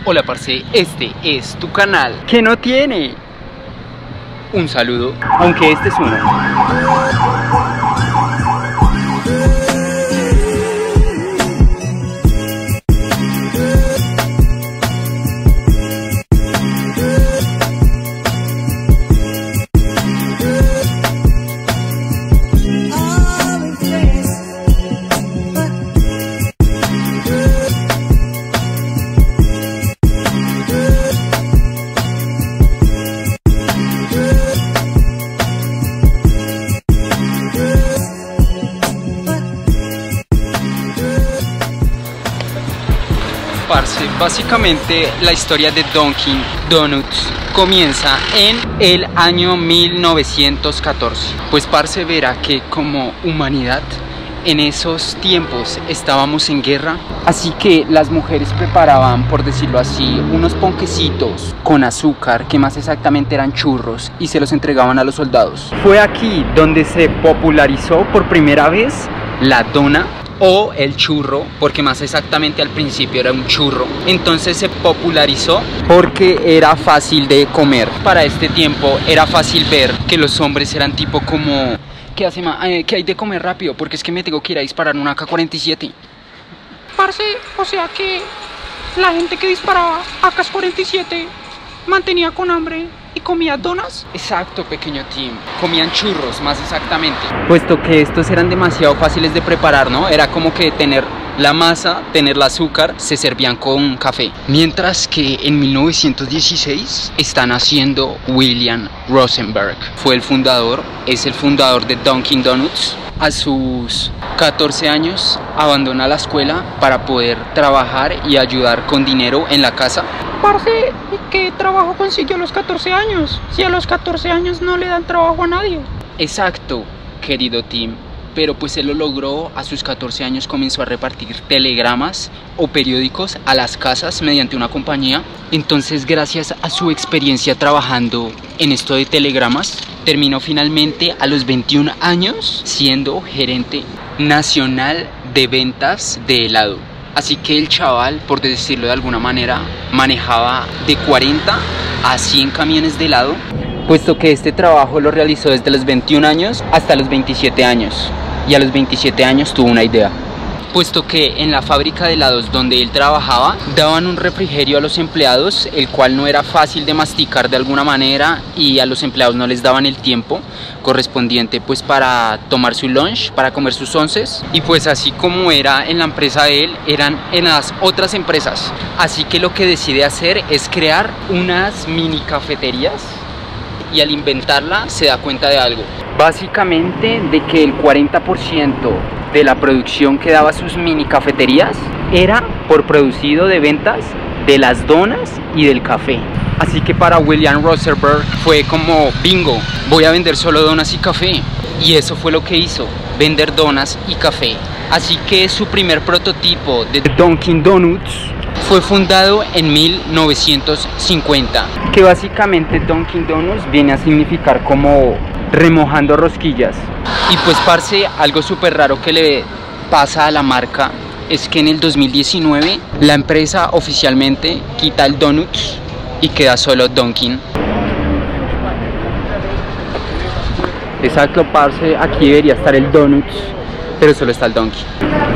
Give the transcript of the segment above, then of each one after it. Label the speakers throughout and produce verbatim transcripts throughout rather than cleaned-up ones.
Speaker 1: Hola parce, este es tu canal que no tiene un saludo, aunque este es uno. Parce, básicamente la historia de Dunkin' Donuts comienza en el año mil novecientos catorce. Pues parce, verá que como humanidad en esos tiempos estábamos en guerra, así que las mujeres preparaban, por decirlo así, unos ponquecitos con azúcar, que más exactamente eran churros, y se los entregaban a los soldados. Fue aquí donde se popularizó por primera vez la dona o el churro, porque más exactamente al principio era un churro. Entonces se popularizó porque era fácil de comer. Para este tiempo era fácil ver que los hombres eran tipo como: ¿qué hace, ma? Eh, ¿qué hay de comer rápido? Porque es que me tengo que ir a disparar una A K cuarenta y siete.
Speaker 2: Parce, o sea que la gente que disparaba A K cuarenta y siete mantenía con hambre y comía donas.
Speaker 1: Exacto, pequeño team. Comían churros, más exactamente. Puesto que estos eran demasiado fáciles de preparar, ¿no? Era como que tener la masa, tener el azúcar, se servían con café. Mientras que en mil novecientos dieciséis están haciendo William Rosenberg. Fue el fundador, es el fundador de Dunkin' Donuts. A sus catorce años abandona la escuela para poder trabajar y ayudar con dinero en la casa.
Speaker 2: Parce, ¿y qué trabajo consiguió a los catorce años? Si a los catorce años no le dan trabajo a nadie.
Speaker 1: Exacto, querido Tim. Pero pues él lo logró. A sus catorce años comenzó a repartir telegramas o periódicos a las casas mediante una compañía. Entonces, gracias a su experiencia trabajando en esto de telegramas, terminó finalmente a los veintiún años siendo gerente nacional de ventas de helado. Así que el chaval, por decirlo de alguna manera, manejaba de cuarenta a cien camiones de helado, puesto que este trabajo lo realizó desde los veintiún años hasta los veintisiete años. Y a los veintisiete años tuvo una idea. Puesto que en la fábrica de helados donde él trabajaba, daban un refrigerio a los empleados, el cual no era fácil de masticar de alguna manera, y a los empleados no les daban el tiempo correspondiente pues para tomar su lunch, para comer sus onces. Y pues así como era en la empresa de él, eran en las otras empresas. Así que lo que decide hacer es crear unas mini cafeterías, y al inventarla se da cuenta de algo. Básicamente de que el cuarenta por ciento de la producción que daba sus mini cafeterías era por producido de ventas de las donas y del café. Así que para William Rosenberg fue como: bingo, voy a vender solo donas y café. Y eso fue lo que hizo, vender donas y café. Así que su primer prototipo de Dunkin' Donuts fue fundado en mil novecientos cincuenta. Que básicamente Dunkin' Donuts viene a significar como remojando rosquillas. Y pues parce, algo súper raro que le pasa a la marca es que en el dos mil diecinueve la empresa oficialmente quita el Donuts y queda solo Dunkin'. Exacto, parce, aquí debería estar el Donuts, pero solo está el Dunkin'.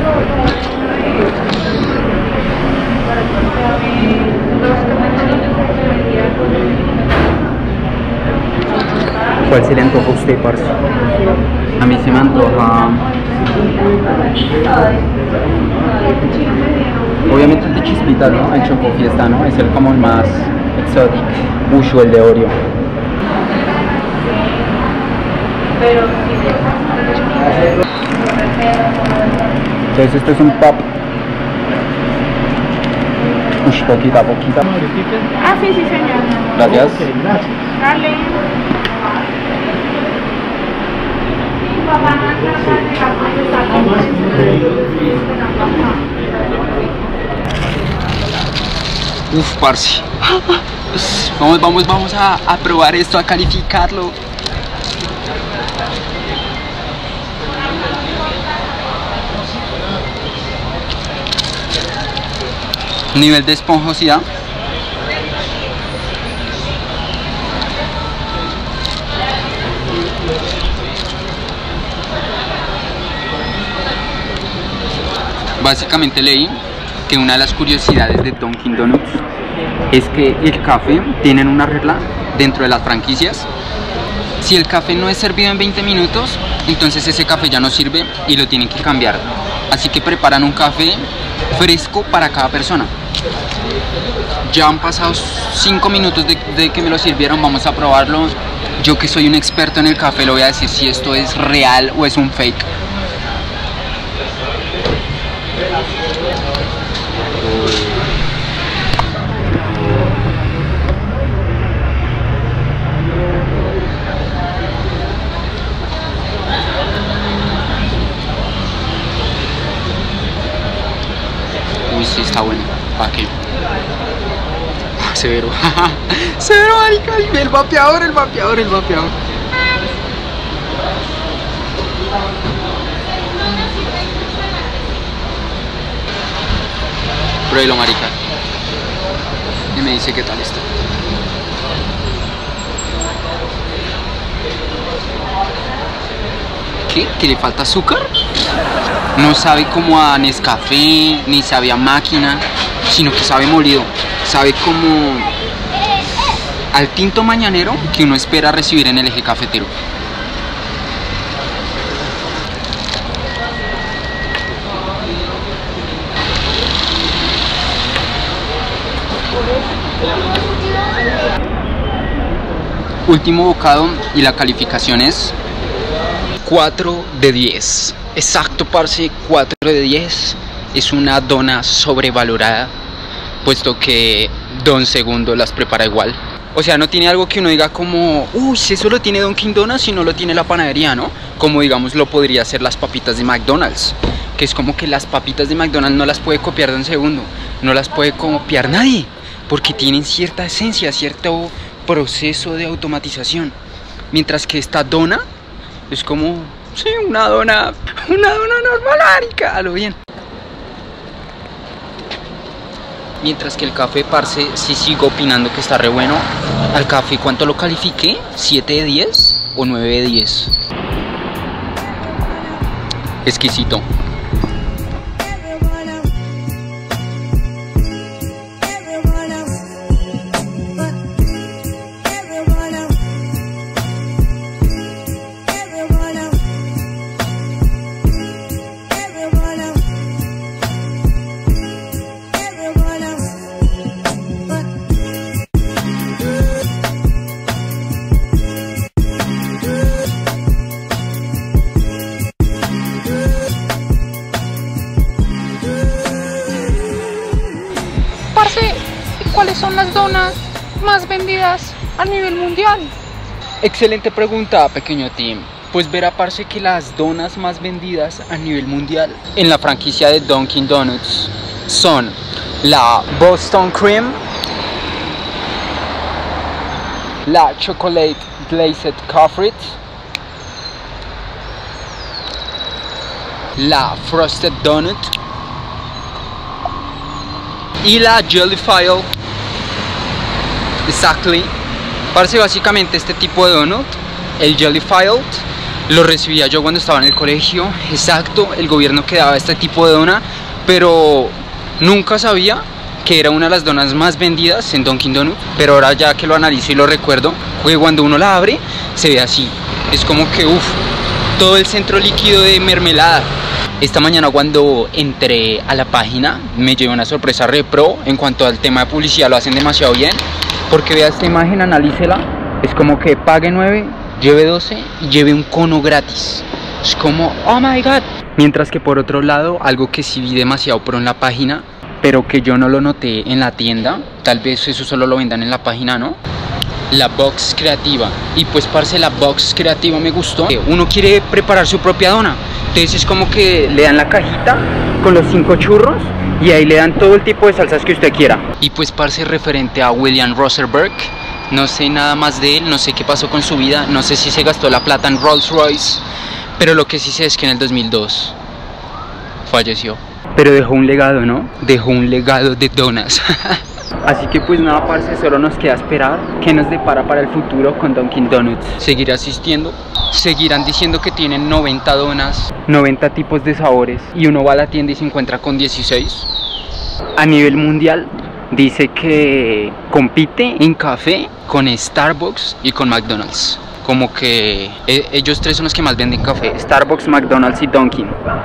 Speaker 1: ¿Cuál se le antoja a usted, parce? A mí se me antoja... obviamente el de chispita, ¿no? El Choco Fiesta, ¿no? Es el como el más exótico. Uy, el de Oreo. Entonces esto es un pop. Uy, poquita, poquita.
Speaker 2: Ah, sí, sí, señor.
Speaker 1: Gracias.
Speaker 2: Dale.
Speaker 1: Uf, parce. Vamos, vamos, vamos a, a probar esto, a calificarlo. Nivel de esponjosidad Básicamente leí que una de las curiosidades de Dunkin' Donuts es que el café tienen una regla dentro de las franquicias. Si el café no es servido en veinte minutos, entonces ese café ya no sirve y lo tienen que cambiar. Así que preparan un café fresco para cada persona. Ya han pasado cinco minutos de, de que me lo sirvieron, vamos a probarlo. Yo que soy un experto en el café le voy a decir si esto es real o es un fake. Uy, sí está bueno. ¿Para qué? Severo. Severo, marica. El vapeador, el vapeador, el vapeador. Pruébelo, marica. Y me dice qué tal está. ¿Qué? ¿Que le falta azúcar? No sabe como a Nescafé, ni sabe a máquina, sino que sabe molido. Sabe como al tinto mañanero que uno espera recibir en el eje cafetero. Último bocado y la calificación es cuatro de diez. Exacto, parce, cuatro de diez. Es una dona sobrevalorada, puesto que Don Segundo las prepara igual. O sea, no tiene algo que uno diga como, uy, si eso lo tiene Dunkin' Donuts y no lo tiene la panadería, ¿no? Como digamos lo podría ser las papitas de McDonald's, que es como que las papitas de McDonald's no las puede copiar Don Segundo, no las puede copiar nadie, porque tienen cierta esencia, cierto proceso de automatización. Mientras que esta dona es como, sí, una dona, una dona normal, marica, a lo bien. Mientras que el café, parce, sí sigo opinando que está re bueno. Al café, ¿cuánto lo califiqué? ¿siete de diez o nueve de diez? Exquisito.
Speaker 2: ¿Cuáles son las donas más vendidas a nivel mundial?
Speaker 1: Excelente pregunta, pequeño team. Pues verá, parce, que las donas más vendidas a nivel mundial en la franquicia de Dunkin' Donuts son la Boston Cream, la Chocolate Glazed Coffee, la Frosted Donut y la Jellyfile. Exactly. Parece básicamente este tipo de donut, el Jellyfile, lo recibía yo cuando estaba en el colegio. Exacto, el gobierno que daba este tipo de dona, pero nunca sabía que era una de las donas más vendidas en Dunkin' Donuts. Pero ahora ya que lo analizo y lo recuerdo, que cuando uno la abre se ve así, es como que uff, todo el centro líquido de mermelada. Esta mañana cuando entré a la página me llevé una sorpresa re pro. En cuanto al tema de publicidad lo hacen demasiado bien, porque vea esta imagen, analícela. Es como que pague nueve, lleve doce y lleve un cono gratis. Es como, oh my god. Mientras que por otro lado, algo que sí vi demasiado pro en la página, pero que yo no lo noté en la tienda, tal vez eso solo lo vendan en la página, ¿no? La box creativa. Y pues, parce, la box creativa me gustó. Uno quiere preparar su propia dona, entonces es como que le dan la cajita con los cinco churros y ahí le dan todo el tipo de salsas que usted quiera. Y pues, parce, referente a William Rosenberg, no sé nada más de él, no sé qué pasó con su vida, no sé si se gastó la plata en Rolls Royce, pero lo que sí sé es que en el dos mil dos falleció. Pero dejó un legado, ¿no? Dejó un legado de donas. Así que pues nada, parce, solo nos queda esperar qué nos depara para el futuro con Dunkin' Donuts. Seguir asistiendo, seguirán diciendo que tienen noventa donas, noventa tipos de sabores, y uno va a la tienda y se encuentra con dieciséis. A nivel mundial dice que compite en café con Starbucks y con McDonald's. Como que eh, ellos tres son los que más venden café: Starbucks, McDonald's y Dunkin'.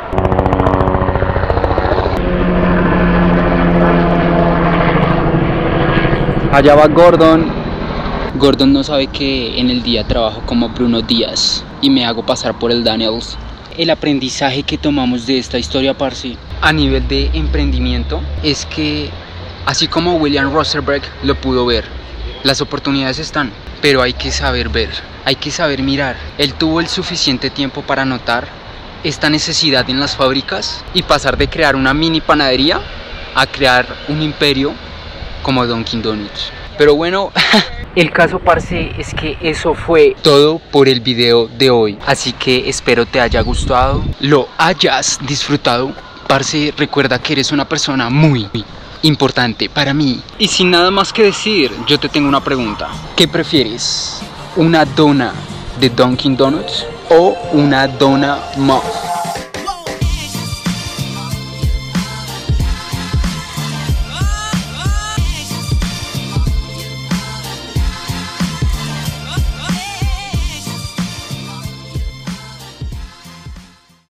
Speaker 1: Allá va Gordon. Gordon no sabe que en el día trabajo como Bruno Díaz y me hago pasar por el Daniels. El aprendizaje que tomamos de esta historia, parce, a nivel de emprendimiento, es que así como William Rosenberg lo pudo ver, las oportunidades están, pero hay que saber ver, hay que saber mirar. Él tuvo el suficiente tiempo para notar esta necesidad en las fábricas y pasar de crear una mini panadería a crear un imperio como Dunkin' Donuts. Pero bueno, el caso, parce, es que eso fue todo por el video de hoy. Así que espero te haya gustado, lo hayas disfrutado. Parce, recuerda que eres una persona muy importante para mí. Y sin nada más que decir, yo te tengo una pregunta. ¿Qué prefieres? ¿Una dona de Dunkin' Donuts o una dona muff?